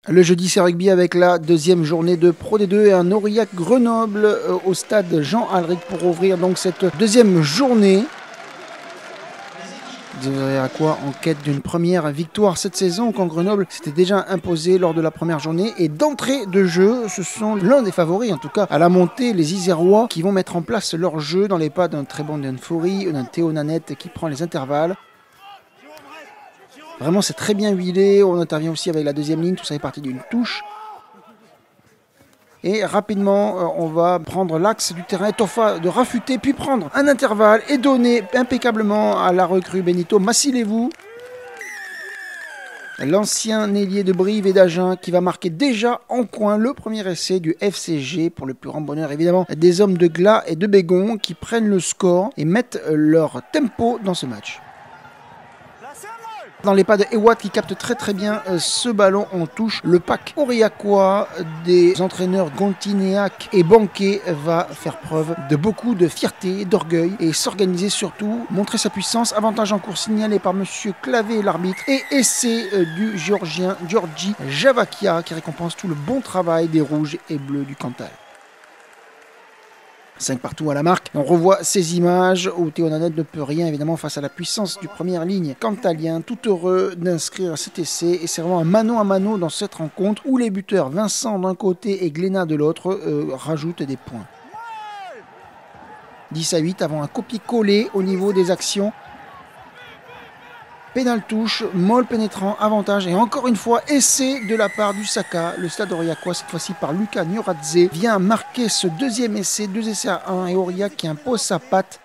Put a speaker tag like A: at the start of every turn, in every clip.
A: Le jeudi, c'est rugby avec la deuxième journée de Pro D2 et un Aurillac Grenoble au stade Jean Alric pour ouvrir donc cette deuxième journée. À quoi en quête d'une première victoire cette saison quand Grenoble s'était déjà imposé lors de la première journée et d'entrée de jeu, ce sont l'un des favoris en tout cas à la montée, les Isérois qui vont mettre en place leur jeu dans les pas d'un très bon Dan Foury, d'un Théo Nanette qui prend les intervalles. Vraiment c'est très bien huilé, on intervient aussi avec la deuxième ligne, tout ça est parti d'une touche. Et rapidement, on va prendre l'axe du terrain, Toffa de rafuter, puis prendre un intervalle et donner impeccablement à la recrue Benito. Massilez-vous. L'ancien ailier de Brive et d'Agen qui va marquer déjà en coin le premier essai du FCG pour le plus grand bonheur évidemment des hommes de Glas et de Bégon qui prennent le score et mettent leur tempo dans ce match. Dans les pas de Ewatt qui capte très bien ce ballon en touche. Le pack aurillacois des entraîneurs Gontinéac et Banquet va faire preuve de beaucoup de fierté, d'orgueil et s'organiser surtout, montrer sa puissance. Avantage en cours signalé par monsieur Clavé l'arbitre et essai du géorgien Georgi Javakia qui récompense tout le bon travail des rouges et bleus du Cantal. 5 partout à la marque. On revoit ces images où Théo Nanette ne peut rien évidemment face à la puissance du première ligne cantalien, tout heureux d'inscrire cet essai. Et c'est vraiment un mano à mano dans cette rencontre où les buteurs Vincent d'un côté et Glénat de l'autre rajoutent des points. 10-8 avant un copier-coller au niveau des actions. Pénal touche, Moll pénétrant, avantage et encore une fois essai de la part du Saka. Le stade aurillacois cette fois-ci par Lucas Nioradze vient marquer ce deuxième essai, 2 essais à 1 et Aurillac qui impose sa patte.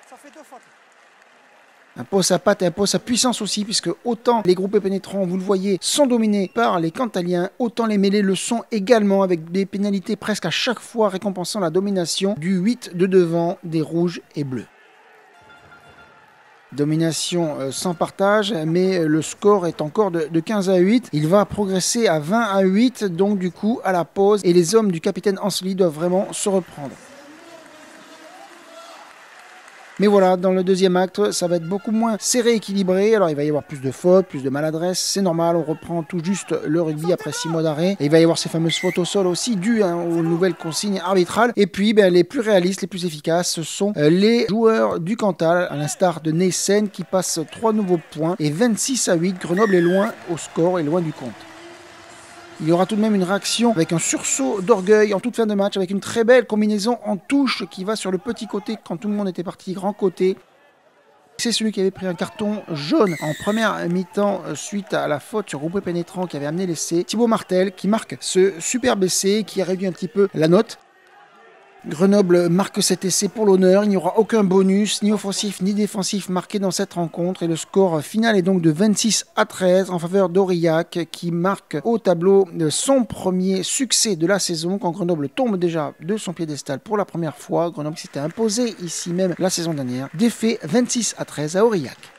A: Impose sa patte et impose sa puissance aussi puisque autant les groupes pénétrants, vous le voyez, sont dominés par les Cantaliens, autant les mêlées le sont également avec des pénalités presque à chaque fois récompensant la domination du 8 de devant des rouges et bleus. Domination sans partage, mais le score est encore de 15-8. Il va progresser à 20-8, donc du coup à la pause. Et les hommes du capitaine Ansely doivent vraiment se reprendre. Mais voilà, dans le deuxième acte, ça va être beaucoup moins serré, équilibré. Alors il va y avoir plus de fautes, plus de maladresse. C'est normal, on reprend tout juste le rugby après 6 mois d'arrêt. Et il va y avoir ces fameuses fautes au sol aussi, dues aux nouvelles consignes arbitrales. Et puis les plus réalistes, les plus efficaces, ce sont les joueurs du Cantal, à l'instar de Nessen qui passe 3 nouveaux points. Et 26-8, Grenoble est loin au score et loin du compte. Il y aura tout de même une réaction avec un sursaut d'orgueil en toute fin de match, avec une très belle combinaison en touche qui va sur le petit côté quand tout le monde était parti grand côté. C'est celui qui avait pris un carton jaune en première mi-temps suite à la faute sur Groupé Pénétrant qui avait amené l'essai. Thibaut Martel qui marque ce superbe essai qui a réduit un petit peu la note. Grenoble marque cet essai pour l'honneur, il n'y aura aucun bonus, ni offensif ni défensif marqué dans cette rencontre et le score final est donc de 26-13 en faveur d'Aurillac qui marque au tableau son premier succès de la saison quand Grenoble tombe déjà de son piédestal pour la première fois. Grenoble s'était imposé ici même la saison dernière, défait 26-13 à Aurillac.